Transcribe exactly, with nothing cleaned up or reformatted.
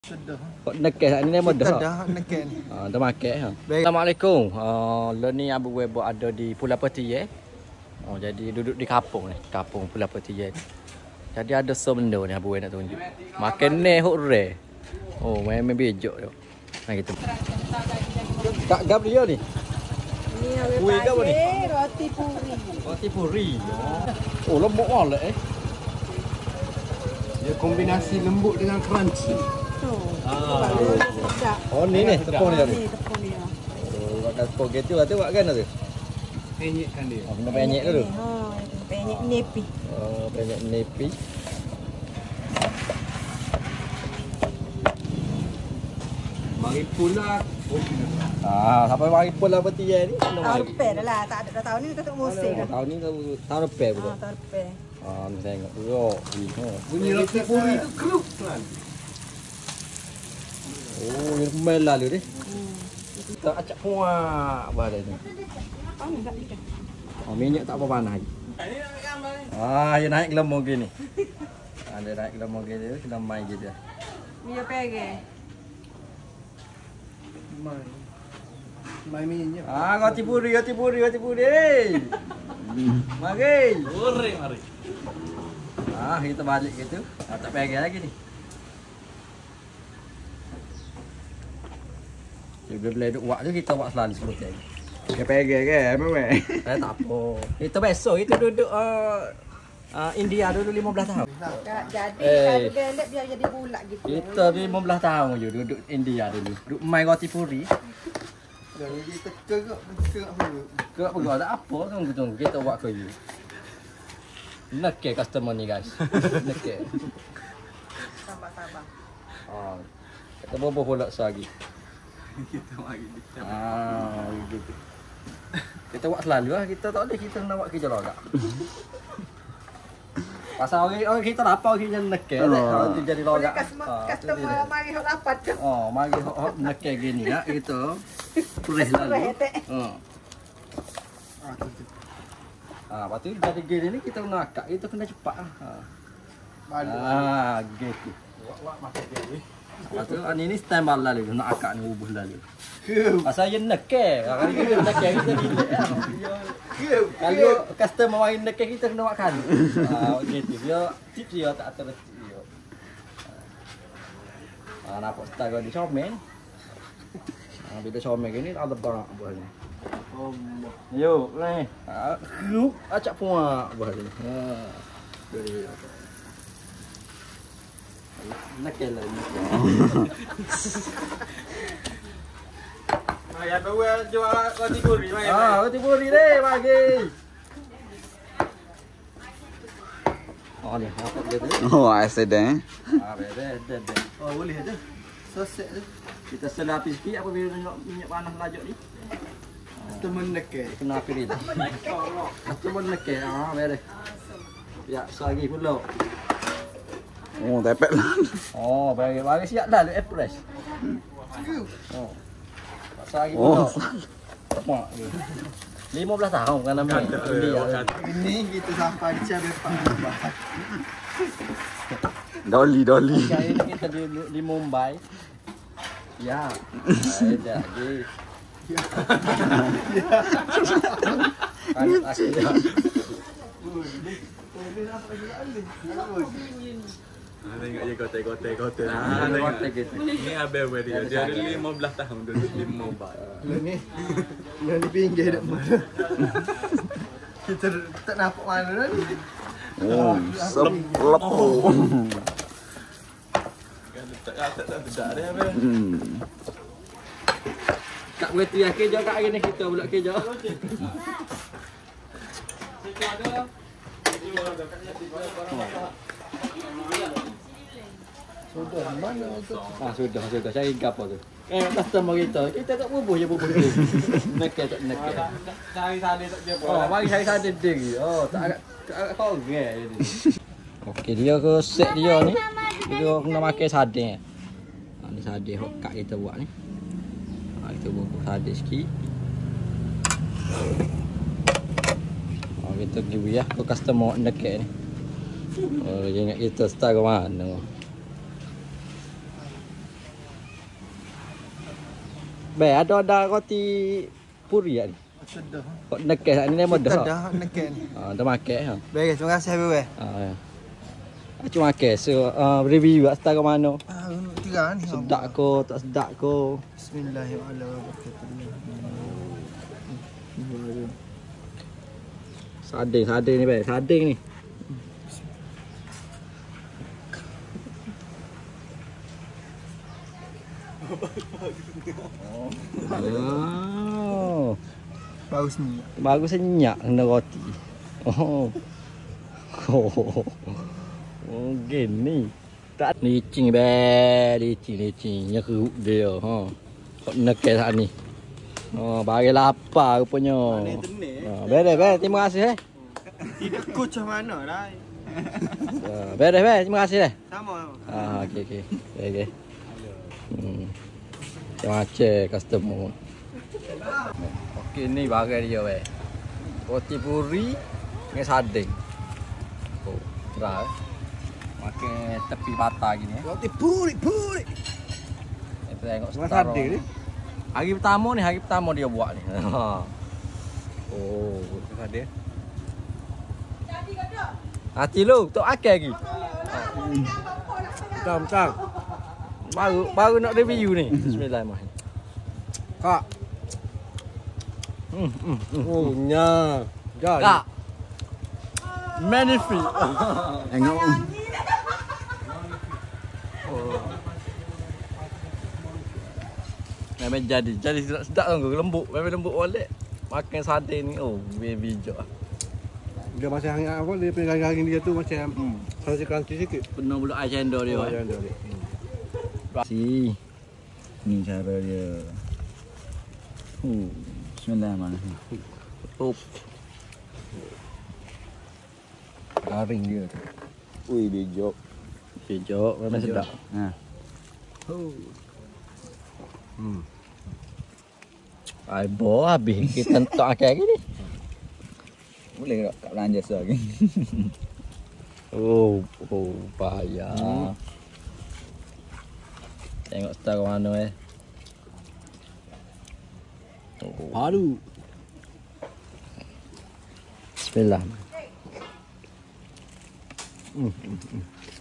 Sudah. Kok nekeh ni nama dah. Dah nekeh ni. Ha, dah makan ha. Assalamualaikum. Ha, lo ni Abu Webo ada di Pulau Petiye. Oh, jadi duduk di kampung ni, kampung Pulau Petiye. Jadi ada sebenda ni Abu Webo nak tunjuk. Makan ni hok re. Oh, memang bejok tu. Nah gitu. Kak gap dia ni. Ni awak Kuih ke apa ni? roti puri. Roti puri. Oh, lembut malak eh. Dia kombinasi lembut dengan crunchy. Tu. Ah. Sedap. Oh, ni ni tepung dia ni. Ni tepung dia. Oh, makan tepung gitu lah tu buat kan tu. Penyekkan dia. Oh, kena penyek dulu. Ha, penyek nepi. Oh, penyek nepi. Mari pula. Ah, sampai mari pula Petiye ni. Kena Tahun mari. depan dah lah. Tak ada dah tahun ni kita musim dah. Tahun ni tahun depan Ha, pula. tahun depan. Ah, ni tengok dulu. Oh, Bunyi roti puri tu kerup kan. oh ni kembali lalu ni. Hmm. Kita acak puak bah ni. Oh, ni tak ikan. Oh, minyak tak apa panas lagi. Ah, dia naik lemong gini. Ah, dia naik lemong gini, kita main gitu. Dia pergi. Mai. Mai minyak. Ah, roti puri, roti puri, roti puri. Mari. Goreng mari. Ah, kita balik gitu. Ah, tak pergi lagi ni. Dia boleh duduk buat tu kita buat selalu sepuluh kali. Dia pergi ke, memang. Eh tak apa. Kita besok kita duduk uh, uh, India dulu lima belas tahun. Tak jadi Eh. kalau gelap biar jadi bulat gitu. Kita lima belas tahun je duduk India dulu. Duduk main roti puri. Jadi kita kerap kerap dulu. Kau pegang tak apa, tunggu tunggu kita buat kerja. Nekeh customer ni guys. Nekeh. Sabar-sabar. Ah. Kita bobo pula lagi. Kita mari kita. Ah, gitu. Kita buat selalu lah, kita tak boleh kita nak buat kerja logak. Pasal orang orang kita lapar kita nekeh, kalau dia jadi Boleh logak. customer Ah, tu customer dia. mari hok dapat tu. Oh, mari hok hok nekeh gini ya, kita purih lalu. Purih, tak? Ha. Ah tu tu. Ah, lepas tu jadi gini ni kita kena akak, kita kena cepat ah. Ha. Balik. Ah, gitu. Wak makan dia ni. Lepas tu ni ni stand by lalu, nak akak ni ubuh lalu. Kerup. Pasal dia nekeh, kalau kita nekeh kita relax lah. Kerup. Kalau customer main nekeh kita kena makan. Ah, gitu. Dia tip dia tak atas tip dia. Ah, nampak style dia comel. Ah, bila comel gini ada barang buah ni. Allah. Yo, ni. Ah, kerup acak puak buah ni. Ha. Dari nekeh lah ni. Mai bawa jual roti puri mai. Ah, roti puri deh bagi. Oh ni, apa dia tu? Oh, accident. Ah, beres, dah, dah. Oh boleh ada. Sosek tu. Kita selapi sikit apabila tengok minyak panas melajak ni. Temen nekeh. Kena api ni. Satu pun nekeh. Ah, beres. Ya, selagi pula. Oh, tepek lah. Oh, bagi bagi siap dah lu express. Kerup. Oh. Selagi Oh, pula. Mak dia. lima belas tahun kan nama India. Ini kita sampai di Cabe Pak. dolly, dolly. Hari ni kita di, di Mumbai. Ya. Ada je. Kan akhirnya. Ah, tengok je kote-kote-kote. Ah, kote gitu. Ni abang dia. Dia ada lima belas tahun duduk di Mumbai. Ni. Yang di pinggir dak mana. Kita tak nampak mana dah ni. Oh, selepo. Kan tak tak tak tidak dia abang. Hmm. Kak berarti ya kerja kat hari ni kita pula kerja. Sudah mana tu? Ah sudah sudah cari gapo tu. Eh customer kita, kita tak bubuh je bubuh tu. Nekeh tak nekeh. Cari sana tak dia Oh, mari cari sada ding. Oh, tak agak tak agak kau ge ni. Okey, dia ke set dia ni. Dia kena makan sardin. Ha ni sardin hok kak kita buat ni. Ha kita bubuh sardin sikit. Oh, kita pergi ya ke customer nekeh ni. Oh, dia ingat kita start ke mana. Be, ada ada roti puri ya ni. Sedap. Kok nekeh ni lemon dah. Dah nakal ni. Ah, dah makan ha. Baik, terima kasih Habib. Ah. Ya. Cuma makan. So, uh, review kat setara mana. Ah, tiga ni. Sedap ko, tak sedap ko. Bismillahirrahmanirrahim. Sading, sading ni be, sading ni. Oh. Bagus ni. Bagus senyak kena roti. Oh. Oh. Oh, gini. Tak licin be, licin licin. Nya keruk dia ha. Kok nekeh sat ni. Oh, bagi lapar rupanya. Ni tenih. Ha, beres beres, terima kasih eh. Tidak coach mana dah. Ha, beres beres, terima kasih eh. Sama. Ah, okey okey. Okey okey. Hmm. Macam customer. Okey ni barang dia weh. Roti puri dengan sading. Oh, cerah. Eh. Makan tepi patah gini eh. Roti puri puri. Kita tengok Dengan setara. sading ni? Hari pertama ni, hari pertama dia buat ni. Ha. Oh, sading. Hati lu, tok akal lagi. Tam tam. Baru baru nak review ni. Bismillahirrahmanirrahim. Kak. Hmm, hmm, hmm. Oh, nya. Dah. Kak. Magnifique. Tengok. Memang jadi, jadi sedap kan lembut, memang lembut balik. Makan sading ni, oh, baby jok. Dia macam hangat apa dia punya garing dia tu macam hmm. Rasa crunchy sikit. Penuh pula ais cendol dia. Oh, Oh, yang dia. si. Ni cara dia. Uh, Bismillahirrahmanirrahim. Oh, Garing dia tu. Ui, bijak. baby jok, memang sedap. Ha. Oh. Hmm. Ai bo habis kita entok akal lagi ni. Boleh tak kat belanja lagi? Oh, oh, bahaya. Hmm. Tengok setara mana eh. Oh. Baru. Bismillah. Hmm. hmm, hmm.